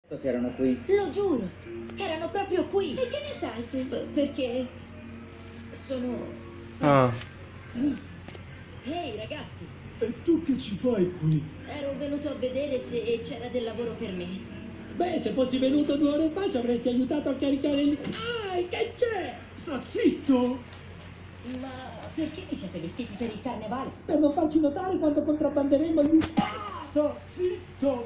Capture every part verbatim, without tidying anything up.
Che erano qui. Lo giuro, erano proprio qui. E che ne sai tu? P perché sono... Ah. Ehi ragazzi, E tu che ci fai qui? ero venuto a vedere se c'era del lavoro per me. Beh, se fossi venuto due ore fa ci avresti aiutato a caricare il... Ah, che c'è? Sta zitto! Ma perché vi siete vestiti per il carnevale? Per non farci notare quanto contrabbanderemo gli... Sta zitto!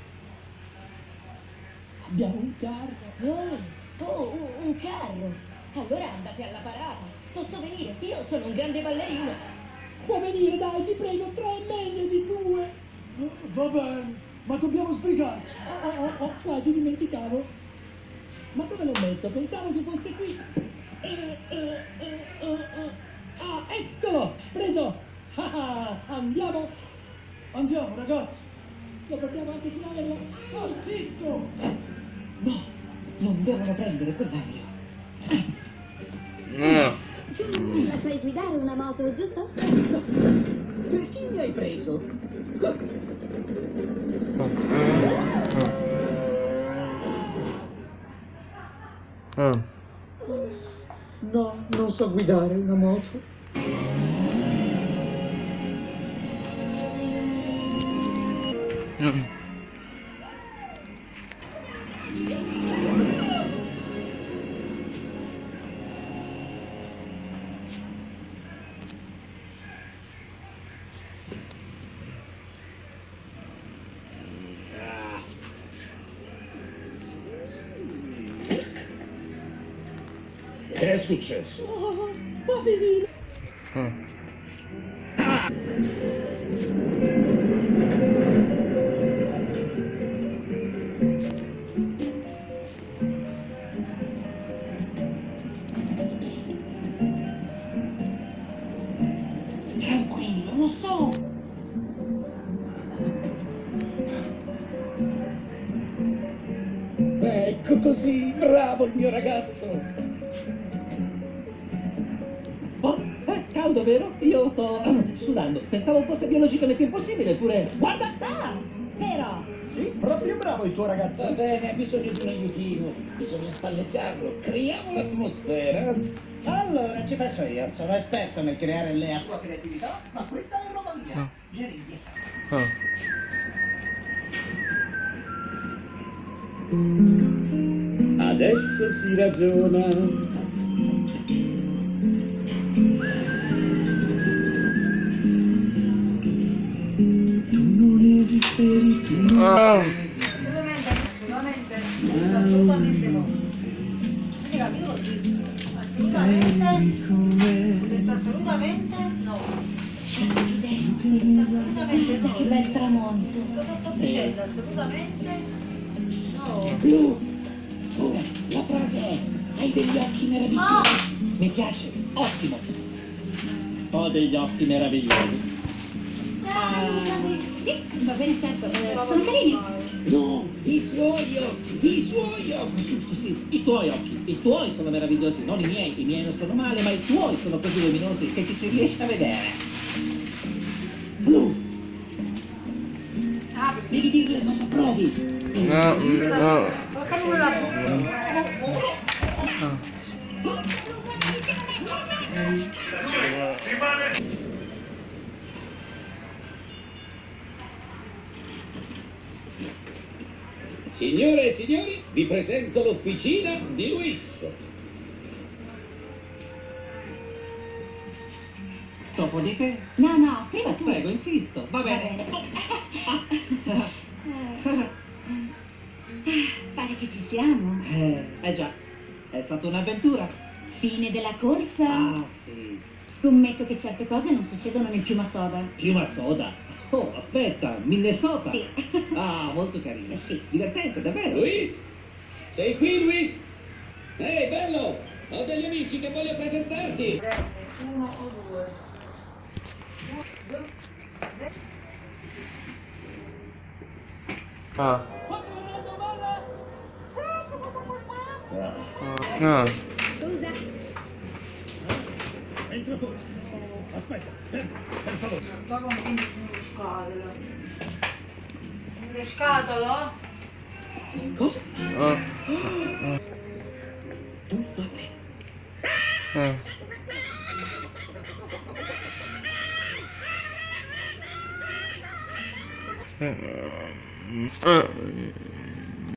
Abbiamo un carro. Oh, oh, un carro. Allora andate alla parata. Posso venire? Io sono un grande ballerino. Può venire, dai, ti prego, tre è meglio di due. Va bene, ma dobbiamo sbrigarci. Ah, ah, ah, quasi dimenticavo. Ma dove l'ho messo? Pensavo che fosse qui. Eh, eh, eh, eh, eh. Ah, eccolo! Preso! Ah, ah, andiamo! Andiamo, ragazzi. Lo portiamo anche sull'aereo. Sta zitto! No, non devono prendere quell'aereo. No. Tu la sai guidare una moto, giusto? Per chi mi hai preso? Ah. No, non so guidare una moto. Mm. Che è successo? Oh, poverino! Ah. Tranquillo, non sto... Ecco così, bravo il mio ragazzo! Oh, è caldo, vero? Io sto sudando. Pensavo fosse biologicamente impossibile, eppure... Guarda! Ah, però... Sì, proprio bravo il tuo ragazzo. Va bene, ha bisogno di un aiutino, bisogna spalleggiarlo, creiamo l'atmosfera. Allora, ci penso io, sono esperto nel creare le La tua creatività, ma questa è roba mia. No. Vieni indietro. Ah. Adesso si ragiona. Tu non esisteri più. Ah. Assolutamente, assolutamente, assolutamente no. Quindi capito così? Assolutamente, ho detto assolutamente no. Accidenti. Assolutamente Guarda no. che bel tramonto. Cosa sto dicendo? Assolutamente no. Blu! Ora, la frase è... Hai degli occhi meravigliosi. Mi piace. Ottimo. Ho degli occhi meravigliosi. Ah, sì, va bene, certo. Eh, sono carini. No, i suoi occhi, i suoi occhi. Giusto, sì, i tuoi occhi. I tuoi sono meravigliosi, non i miei. I miei non sono male, ma i tuoi sono così luminosi che ci si riesce a vedere. Blu, Ah, perché? devi dirle cosa provi. No, no. Porca nulla la bocca. Signore e signori, vi presento l'officina di Luis. Dopodiché? No, no, prima Oh, tu. prego, insisto. Va Va bene. bene. Oh. Pare che ci siamo. Eh, eh già, è stata un'avventura. Fine della corsa. Ah, sì. Scommetto che certe cose non succedono nel piuma soda. Piuma soda. Oh, aspetta, Minnesota. Sì. Ah, molto carino. Eh, sì. Divertente, davvero. Luis? Sei qui, Luis? Ehi, bello! Ho degli amici che voglio presentarti. Uno o due. Uno, due, tre. Ah. Ah. Scusa. Entra pure. Aspetta, fermo, per favore. Ma con le scatole. Le scatole? Cosa? Ah. Tuffati. Ah. Mm. Ah.